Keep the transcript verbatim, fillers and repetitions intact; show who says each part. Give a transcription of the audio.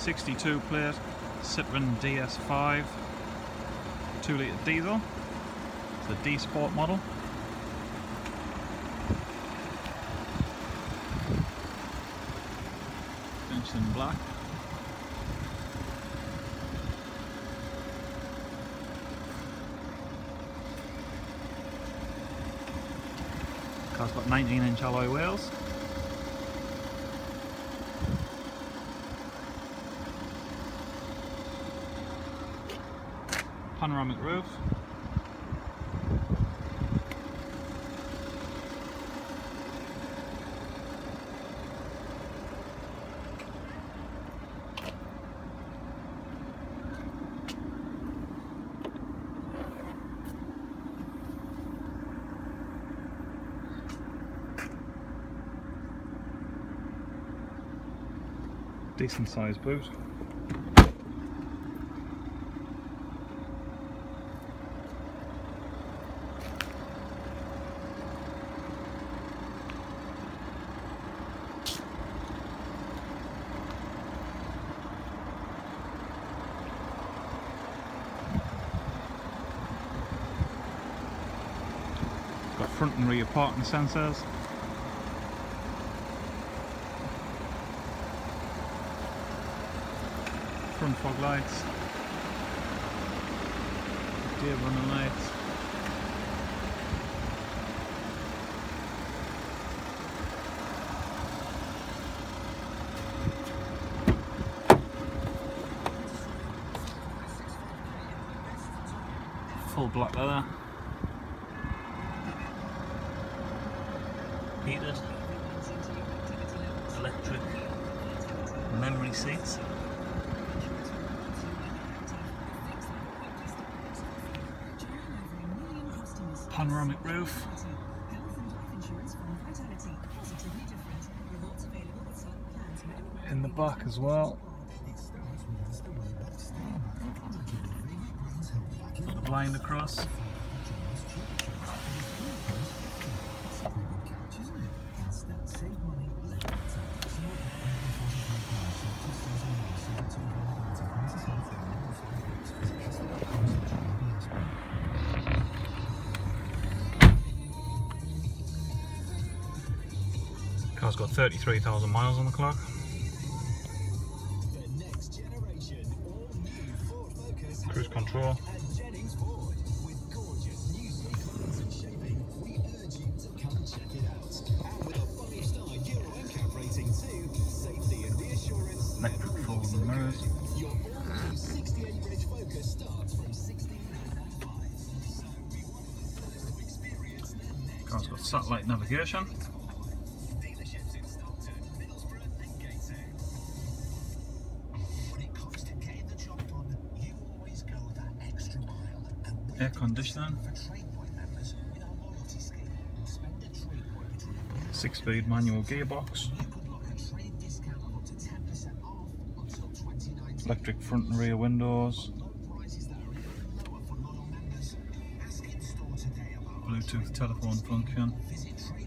Speaker 1: sixty-two plate Citroen D S five two litre diesel. It's a D Sport model. Finished in black. Car's got nineteen inch alloy wheels. Panoramic roof. Decent sized boot. Got front and rear parking sensors. Front fog lights, rear running lights, full black leather, heated, electric memory seats. Panoramic roof. In the back as well. Got a blind across. Car's got thirty-three thousand miles on the clock. Cruise control. Electric folding mirrors. Car's got satellite navigation. Air conditioning, six speed manual gearbox, electric front and rear windows, Bluetooth telephone function.